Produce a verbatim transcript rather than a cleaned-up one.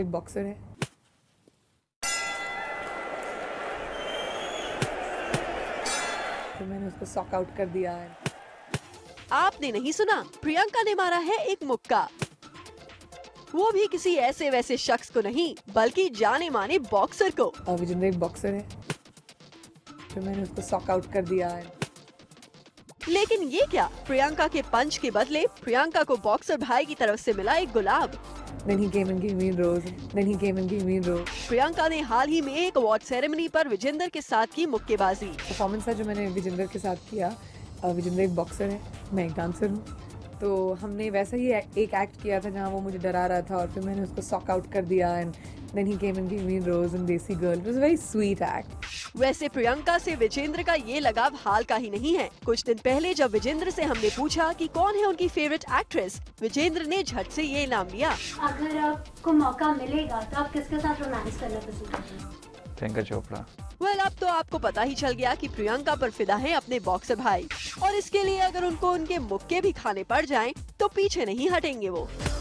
एक बॉक्सर है। तो मैंने उसको सॉक आउट कर दिया है। आपने नहीं सुना, प्रियंका ने मारा है एक मुक्का, वो भी किसी ऐसे वैसे शख्स को नहीं बल्कि जाने माने बॉक्सर को। और विजेंद्र एक बॉक्सर है, तो मैंने उसको सॉक आउट कर दिया है। लेकिन ये क्या, प्रियंका के पंच के बदले प्रियंका को बॉक्सर भाई की तरफ से मिला एक गुलाब। Then he came and gave me a rose. Then he came and gave me a rose. Priyanka ने हाल ही में एक अवार्ड सेरेमनी पर विजेंद्र के साथ की मुक्केबाजी। परफॉर्मेंस था जो मैंने विजेंद्र के साथ किया। विजेंद्र एक बॉक्सर है, मैं एक डांसर हूँ, तो हमने वैसा ही एक एक्ट किया था जहाँ वो मुझे डरा रहा था और फिर मैंने उसको सॉक आउट कर दिया and then he came and gave me a rose and Desi Girl. It was a very sweet act. वैसे प्रियंका से विजेंद्र का ये लगाव हाल का ही नहीं है। कुछ दिन पहले जब विजेंद्र से हमने पूछा कि कौन है उनकी फेवरेट एक्ट्रेस, विजेंद्र ने झट से ये नाम लिया। अगर आपको मौका मिलेगा तो आप किसके साथ रोमांस करना पसंद करेंगे? प्रियंका चोपड़ा। वेल अब तो आपको पता ही चल गया कि प्रियंका पर फिदा है अपने बॉक्सर भाई, और इसके लिए अगर उनको उनके मुक्के भी खाने पड़ जाएं तो पीछे नहीं हटेंगे वो।